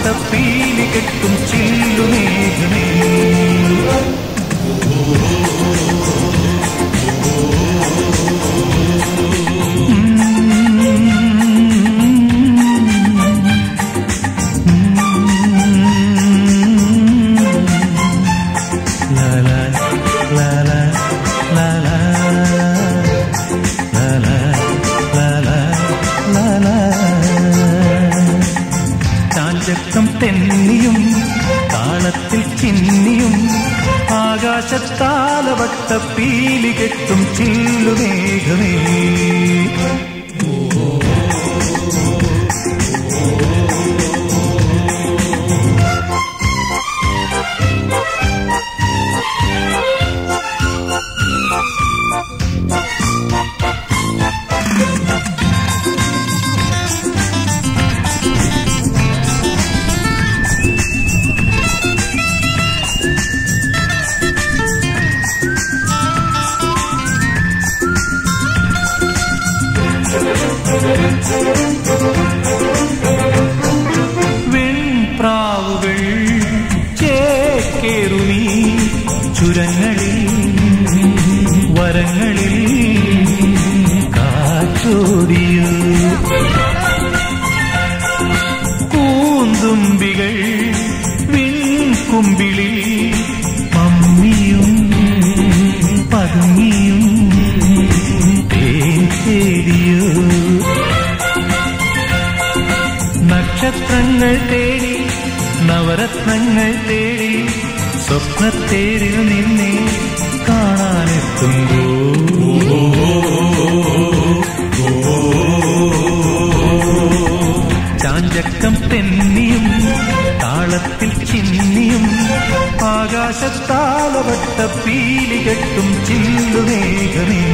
വട്ടപ്പീലി കെട്ടും ചില്ലുമേഘമേ. ചാഞ്ചക്കം തെന്നിയും താളത്തിൽ ചിന്നിയും ആകാശത്താലവട്ടപ്പീലി കെട്ടും ചില്ലുമേഘമേ. വെൺപ്രാവുകൾ ചേക്കേറുമീ ചുരങ്ങളിൽ വരങ്ങളിൽ കാറ്റോടിയു. കൂന്തുമ്പികൾ വിൺകുമ്പിളിൽ മമ്മിയും പതുങ്ങിയും തേൻ തേടിയോ. നക്ഷത്രങ്ങൾ തേടി നവരത്നങ്ങൾ തേടി സ്വപ്നത്തേരിൽ നിന്നെ കാണാനെത്തുമ്പോ ചാഞ്ചക്കം തെന്നിയും താളത്തിൽ ചിന്നിയും ആകാശത്താലവട്ടപ്പീലി കെട്ടും ചില്ലുമേഘമേ.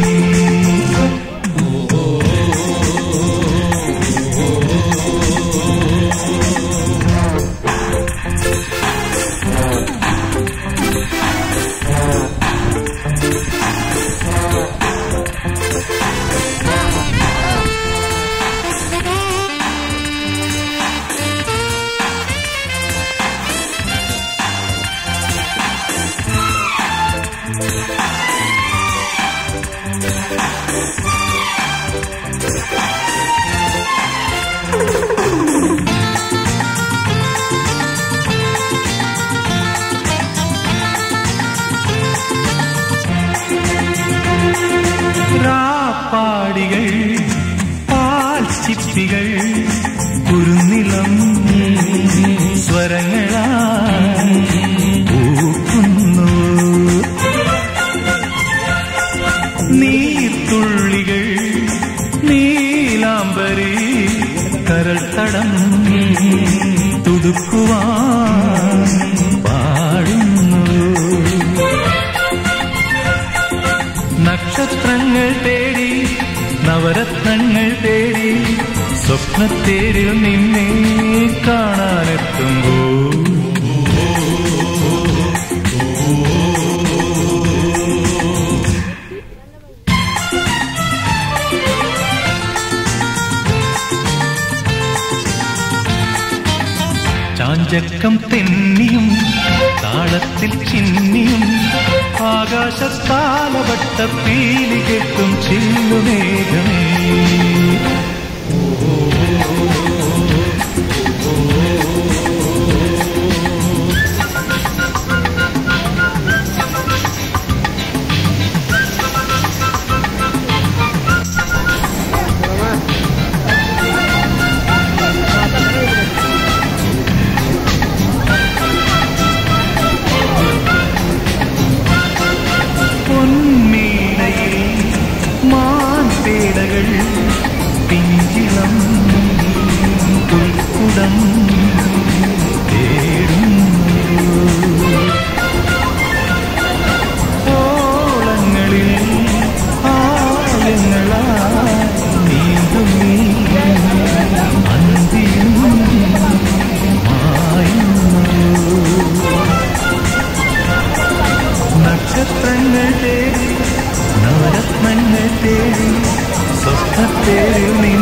രാപ്പാടികൾ പാൽച്ചിപ്പികൾ കുരുന്നിളം സ്വരങ്ങളായി പൂക്കുന്നു. നീർത്തുള്ളികൾ നീലാംബരി കരൾത്തടം തുടുക്കുവാൻ പാടുന്നു. നക്ഷത്രങ്ങൾ തേടി നവരത്നങ്ങൾ തേടി സ്വപ്നത്തേരിൽ നിന്നെ കാണാനെത്തുമ്പോ ചാഞ്ചക്കം തെന്നിയും താളത്തിൽ ചിന്നിയും ആകാശത്താലവട്ടപ്പീലി കെട്ടും ചില്ലുമേഘമേ. പിഞ്ചിളം പുൽക്കുടം ഓളങ്ങളിൽ ആഴങ്ങളായി നീന്തും അന്തിയും മായുന്നു. നക്ഷത്രങ്ങൾ തേടി നവരത്നങ്ങൾ തേടി സ്വപ്നത്തേരിൽ